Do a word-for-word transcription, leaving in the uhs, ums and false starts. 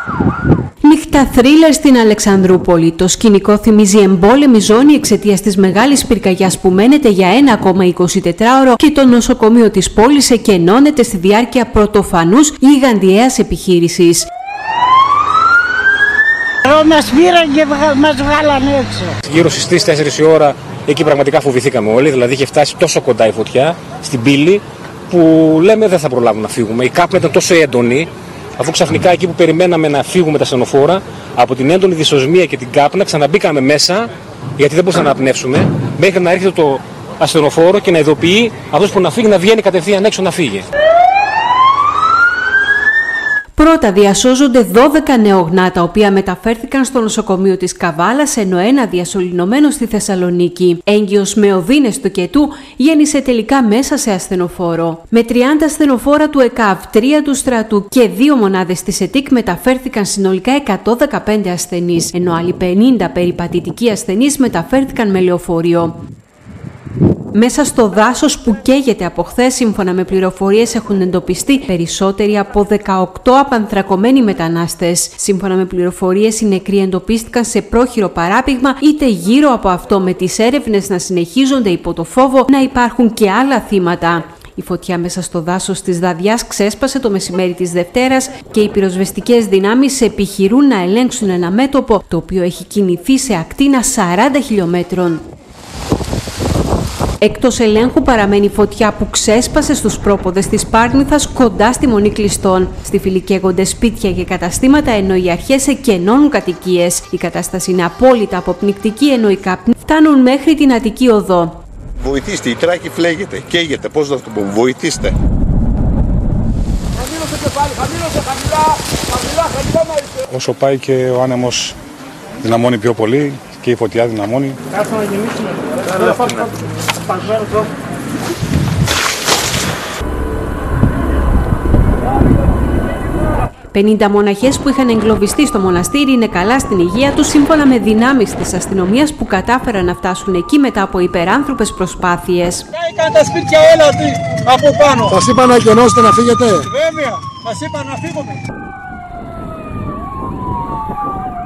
Νύχτα θρίλερ στην Αλεξανδρούπολη. Το σκηνικό θυμίζει εμπόλεμη ζώνη εξαιτίας της μεγάλης πυρκαγιάς που μένεται για ένα ακόμα εικοσιτετράωρο και το νοσοκομείο της πόλης εκενώνεται στη διάρκεια πρωτοφανούς γιγαντιαίας επιχείρησης. Εδώ μας πήραν και μας βγάλανε έξω. Γύρω στις τρεις τέσσερις η ώρα, εκεί πραγματικά φοβηθήκαμε όλοι, δηλαδή είχε φτάσει τόσο κοντά η φωτιά στην πύλη που λέμε δεν θα προλάβουμε να φύγουμε. Η κάπνα ήταν τόσο έντονη, αφού ξαφνικά εκεί που περιμέναμε να φύγουμε τα ασθενοφόρα, από την έντονη δυσοσμία και την κάπνα ξαναμπήκαμε μέσα, γιατί δεν μπορούσαμε να αναπνεύσουμε, μέχρι να έρχεται το ασθενοφόρο και να ειδοποιεί αυτός που να φύγει να βγαίνει κατευθείαν έξω να φύγει. Πρώτα διασώζονται δώδεκα νεογνά, τα οποία μεταφέρθηκαν στο νοσοκομείο της Καβάλας, ενώ ένα διασωληνωμένο στη Θεσσαλονίκη. Έγκυος με οδύνες του Κετού γέννησε τελικά μέσα σε ασθενοφόρο. Με τριάντα ασθενοφόρα του ΕΚΑΒ, τρία του στρατού και δύο μονάδες της ΕΤΙΚ μεταφέρθηκαν συνολικά εκατόν δεκαπέντε ασθενείς, ενώ άλλοι πενήντα περιπατητικοί ασθενείς μεταφέρθηκαν με λεωφορείο. Μέσα στο δάσος που καίγεται από χθες, σύμφωνα με πληροφορίες, έχουν εντοπιστεί περισσότεροι από δεκαοκτώ απανθρακωμένοι μετανάστες. Σύμφωνα με πληροφορίες, οι νεκροί εντοπίστηκαν σε πρόχειρο παράπηγμα, είτε γύρω από αυτό, με τις έρευνες να συνεχίζονται υπό το φόβο να υπάρχουν και άλλα θύματα. Η φωτιά μέσα στο δάσος της Δαδιάς ξέσπασε το μεσημέρι της Δευτέρας και οι πυροσβεστικές δυνάμεις επιχειρούν να ελέγξουν ένα μέτωπο το οποίο έχει κινηθεί σε ακτίνα σαράντα χιλιομέτρων. Εκτός ελέγχου παραμένει φωτιά που ξέσπασε στους πρόποδες της Πάρνηθας κοντά στη Μονή Κλειστών. Στη φυλή καίγονται σπίτια και καταστήματα, ενώ οι αρχές εκενώνουν κατοικίες. Η κατάσταση είναι απόλυτα αποπνικτική, ενώ οι καπνοί φτάνουν μέχρι την Αττική Οδό. Βοηθήστε, η Τράκη φλέγεται, καίγεται, πώς να το πούμε, βοηθήστε. Χαμήλωσε και πάλι, χαμήλωσε, χαμηλά, χαμηλά, χαμηλά. Όσο πάει και ο άνεμος δυναμώνει πιο πολύ και η φωτιά δυναμώνει. Κάτσε να γεμίσουμε. πενήντα μοναχές που είχαν εγκλωβιστεί στο μοναστήρι είναι καλά στην υγεία τους, σύμφωνα με δυνάμεις της αστυνομίας που κατάφεραν να φτάσουν εκεί μετά από υπεράνθρωπες προσπάθειες. Κάηκαν τα σπίτια όλα από πάνω. Σας είπα να εκενώσετε, να φύγετε. Βέβαια, μας είπαν να φύγουμε.